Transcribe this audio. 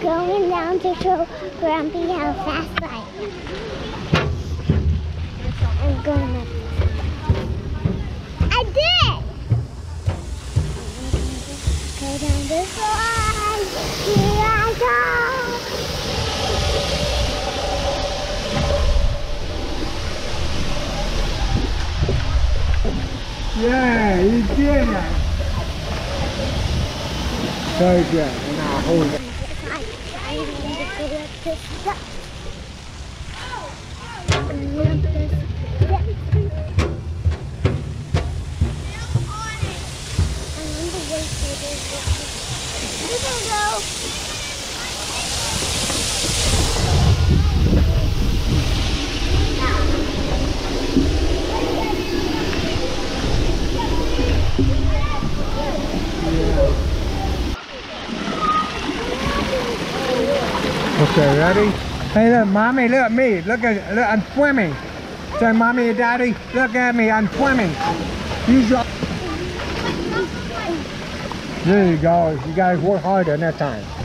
going down to show Grumpy how fast I am. I'm going up. I did it! Go down this slide. Here I go. Yeah, you did it. Very good. And now hold it. I need to go up this step. Okay, ready? Hey, look, mommy, look at me. Look, I'm swimming. Say, mommy and daddy, look at me, I'm swimming. Use your... There you go. You guys work harder next time.